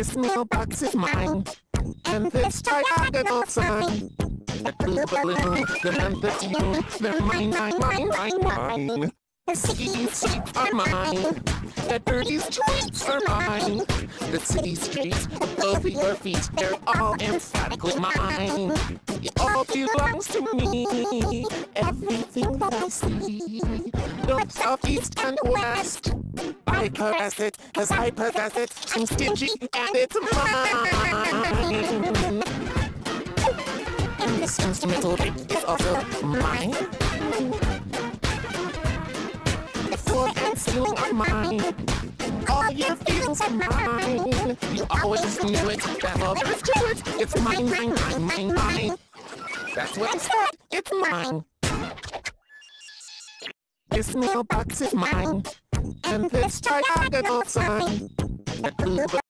This mailbox is mine, and this diagonal sign. That blue balloon, the man, the tune, they're mine. The city's sheets are mine. That birdie's tweets are mine. The city streets above your feet, they're all emphatically mine. It all belongs to me. Everything that I see, north, south, east, and west, I caress it, cause I possess it. I'm stingy, and it's mine. And this instrumental rig is also mine. The floor and ceiling are mine. All your feelings are mine. You always knew it, that's all there is to it. It's mine. That's what I said, it's mine. This mailbox is mine, and this diagonal sign. That blue